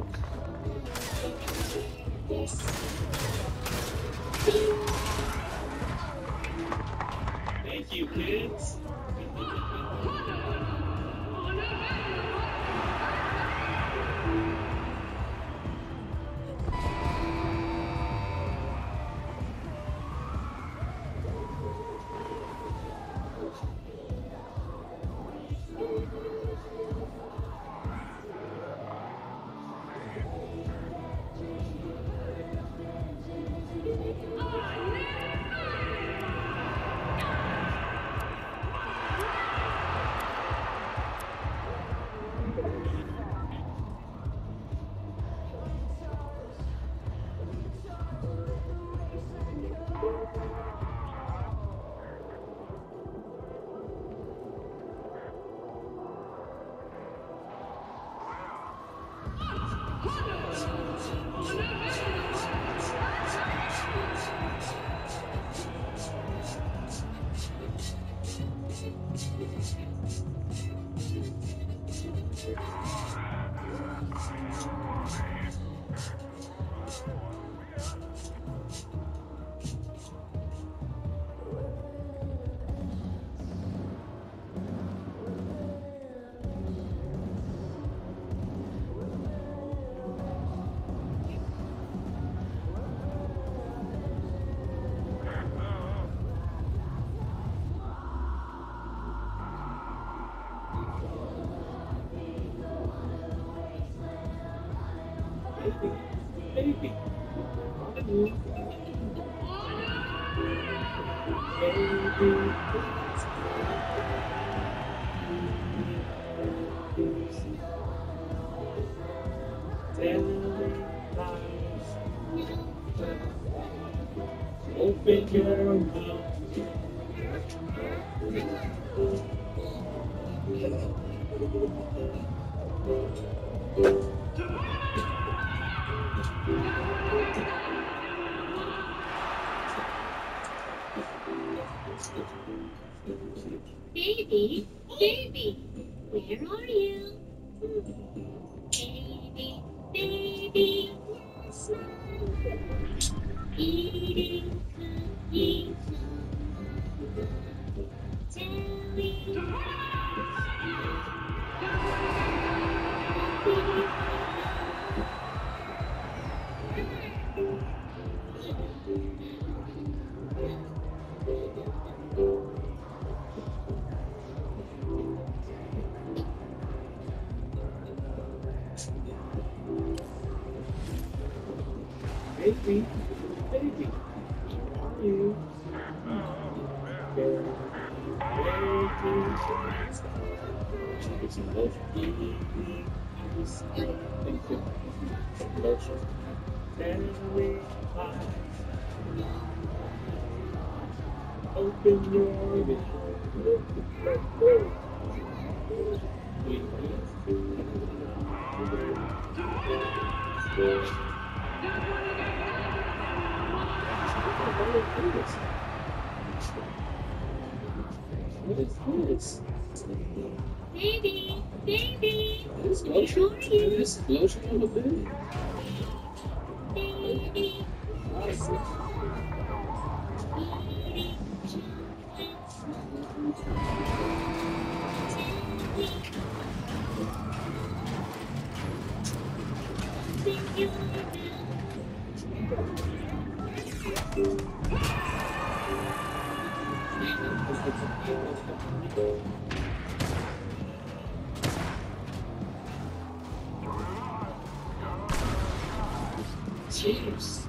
Thank you, kids. Baby. Open your mouth. Baby, baby, where are you? Baby, baby, smile. Eating cookies, telling Baby, baby, how are you? It's emotion. Emotion. Family life. Open your What is this? baby, baby, This where lotion? are you? This lotion on the bed? Baby, I see. eating chocolates, telling your Cheers.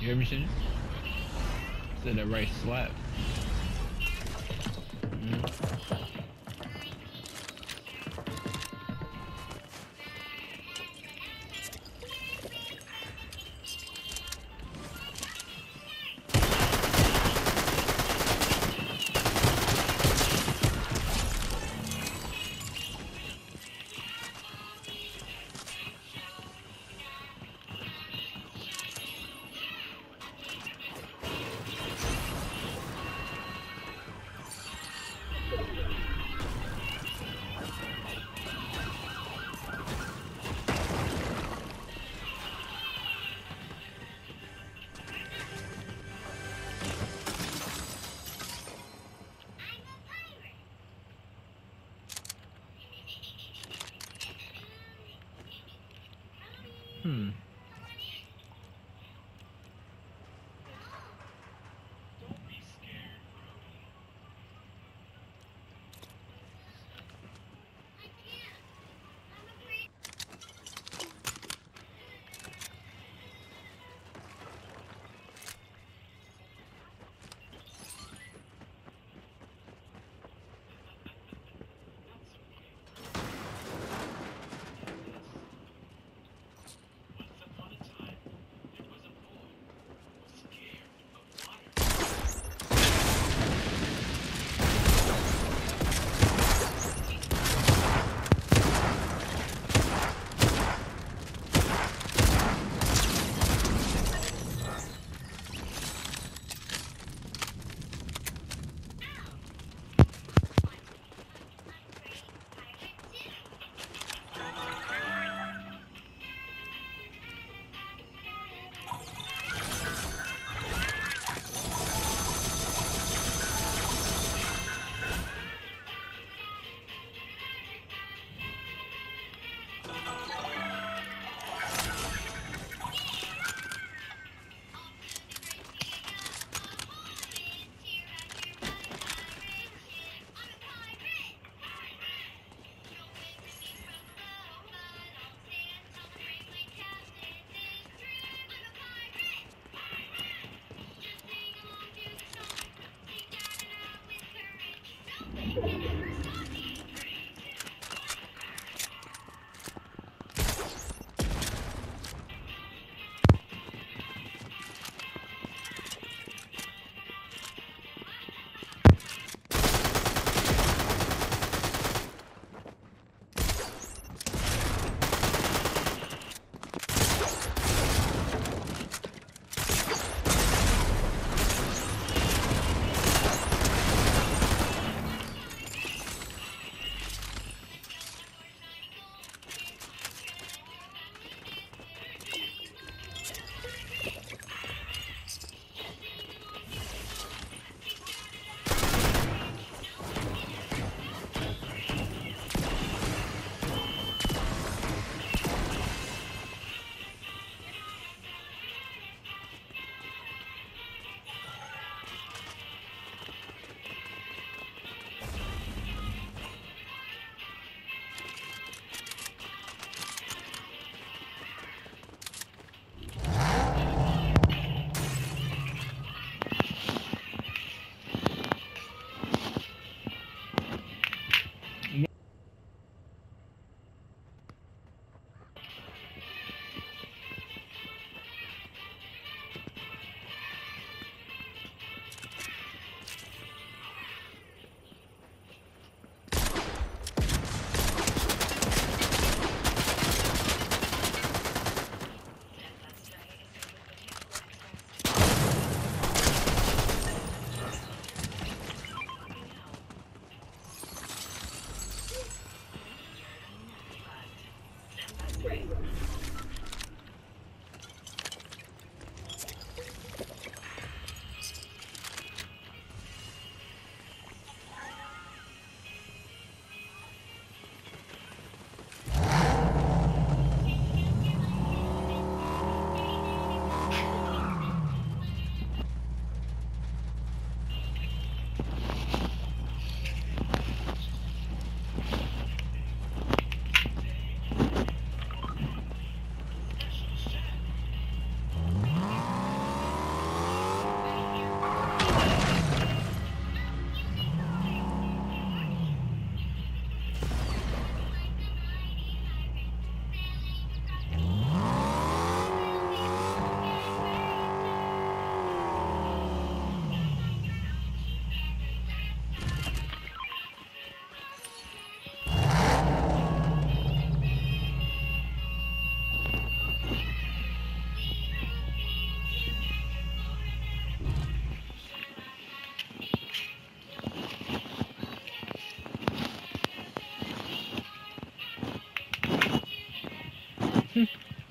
You ever seen it? Said that right slap. Hmm.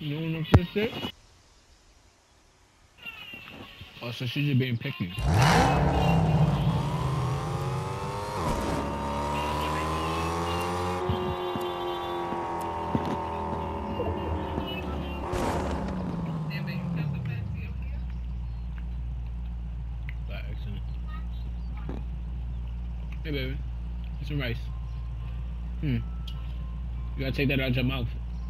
You don't know this shit? Oh, so she's just being picky. By accident. Hey, baby. Get some rice. You gotta take that out your mouth.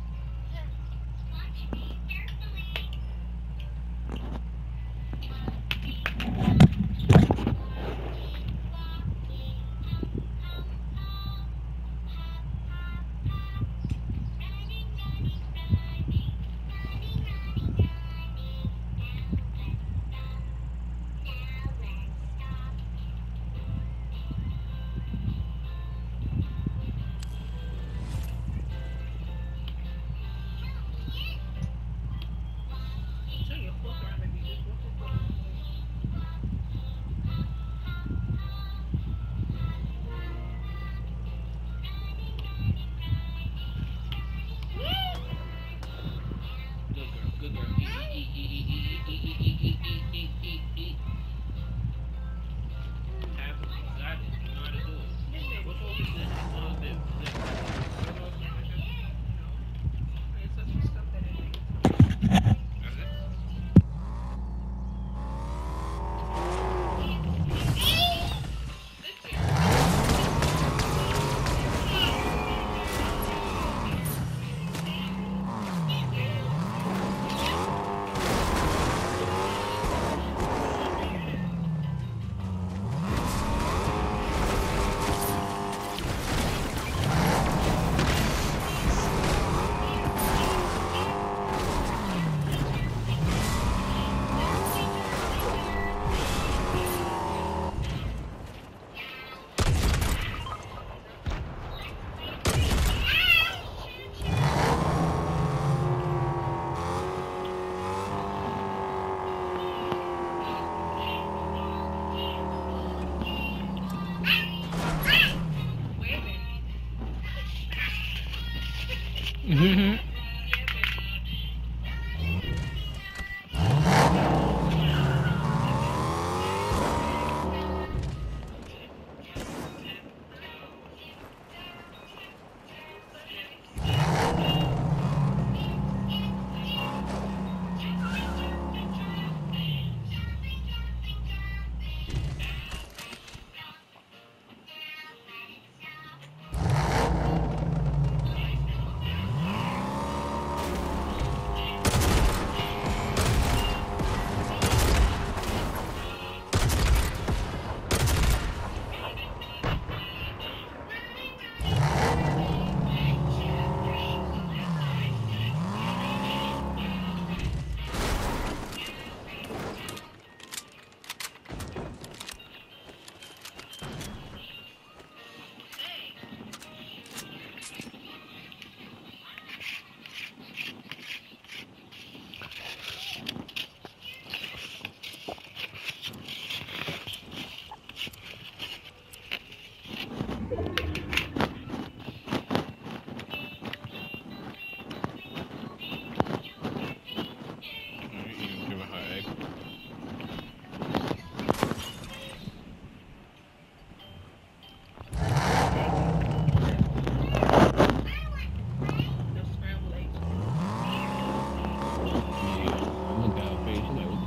Good girl. Eat. Have it. Got it. You know how to do it. What's all this? Mm-hmm. Give her her egg. Look at her face. She's like,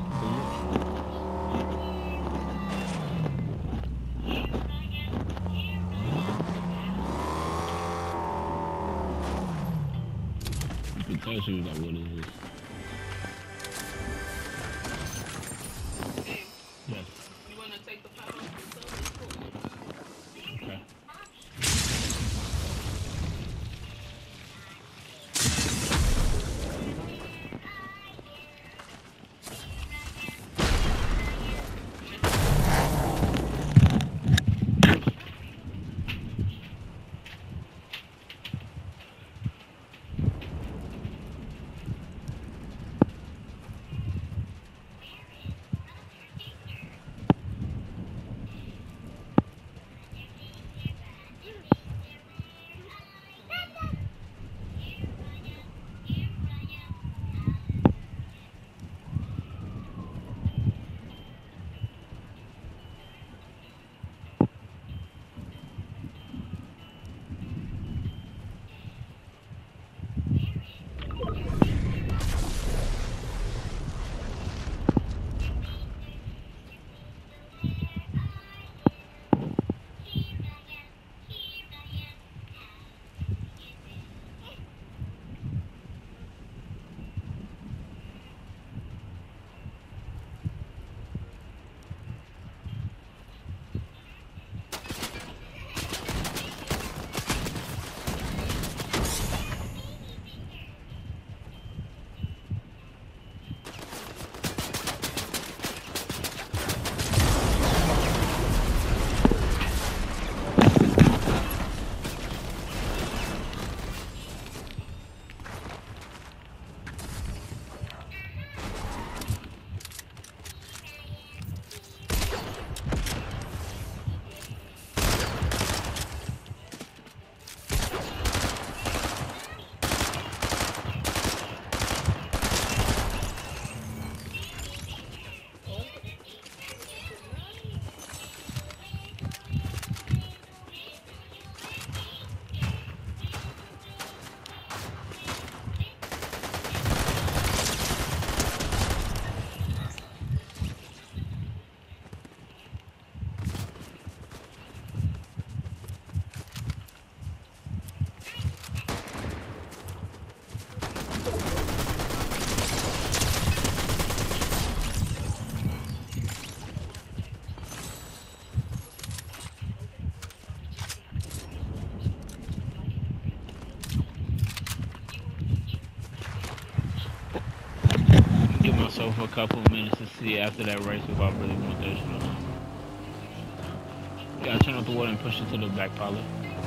you could tell she was like, what is this? Yes. You want to take the pot off? Okay. myself a couple of minutes to see after that race if I really want that shit or not. Gotta turn off the water and push it to the back pilot.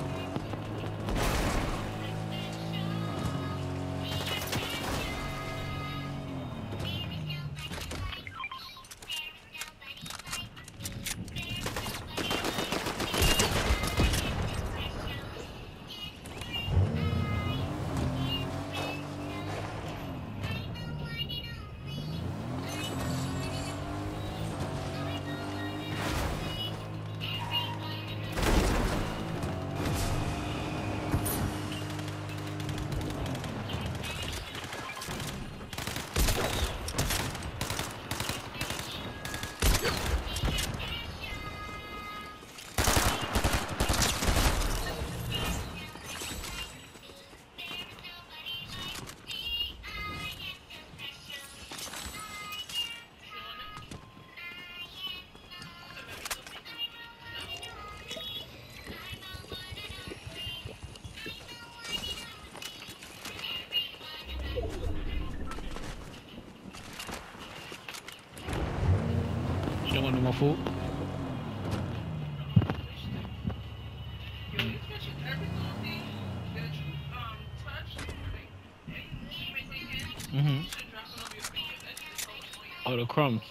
You don't want no more food? Mm-hmm. Oh, the crumbs.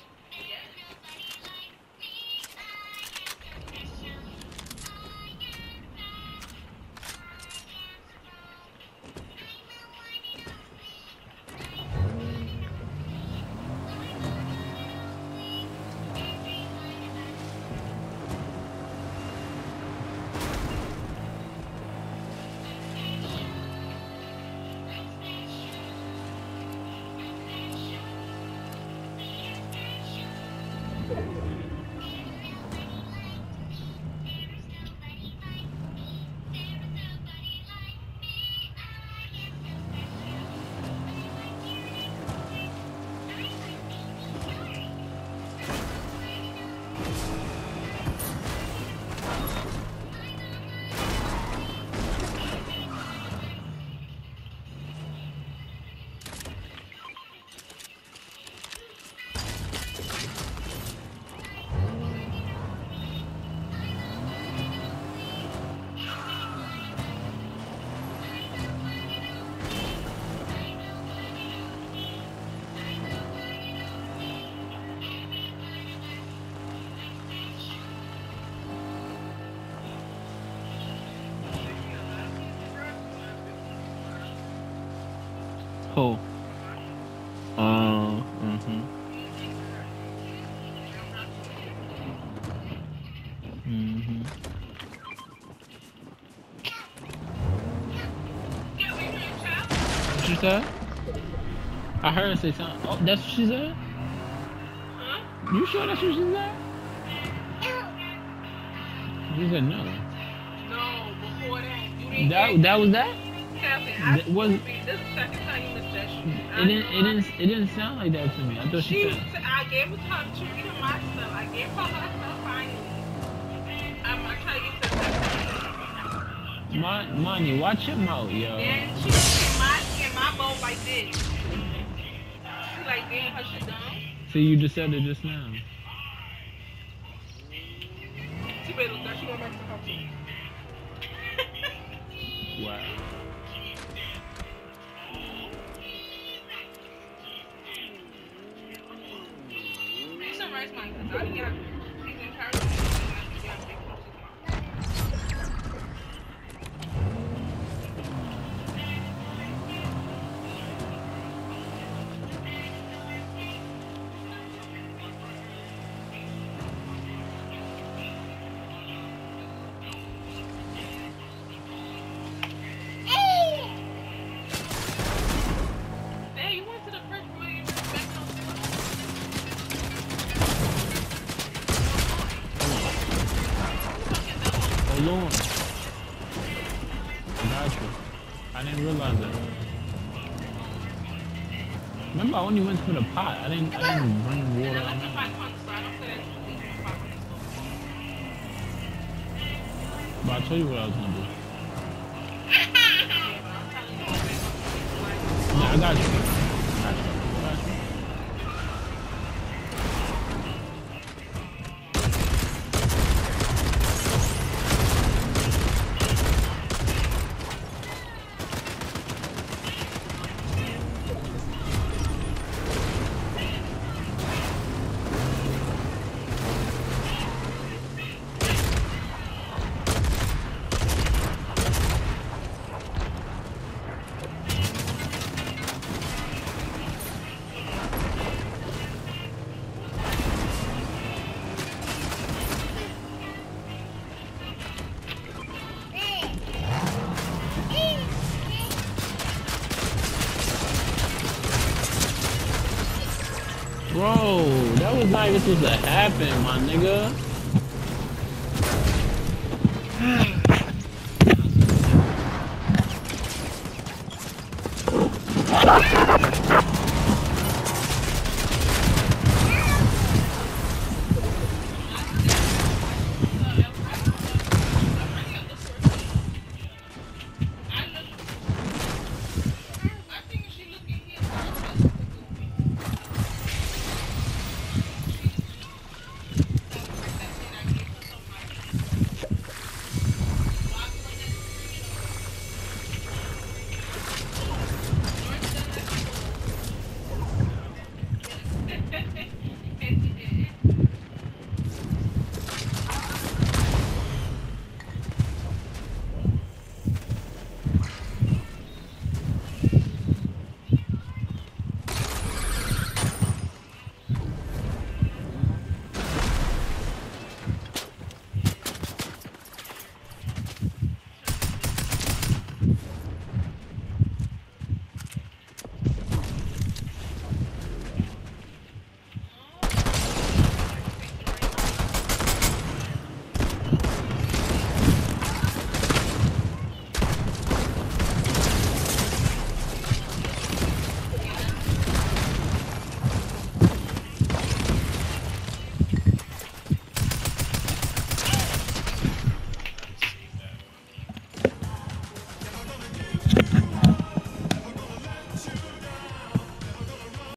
Who? Mm-hmm. Mm-hmm. What she said? I heard her say something. Oh, that's what she said? Huh? You sure that's what she said? She said no. No, before that. You didn't That was that? Kevin, I That was- this is the second time you missed that shit. It didn't sound like that to me. I thought she said. I gave her to treat her my stuff. I gave her her stuff finally. I try to get to the second. Money, watch your mouth, yo. Then she in my bowl like this. She like, damn, her shit done. See, you just said it just now. She better look, she going back to her house. Wow. Make some rice wine, because I got these entire Hey, you went to the first one, you went back on Hold on. I got you. I didn't realize that. Remember, I only went to the pot. I didn't bring water. Unless if I come, so I don't say that. But I'll tell you what I was gonna do. Yeah, I got you. I got you. Bro, that was not even supposed to happen, my nigga.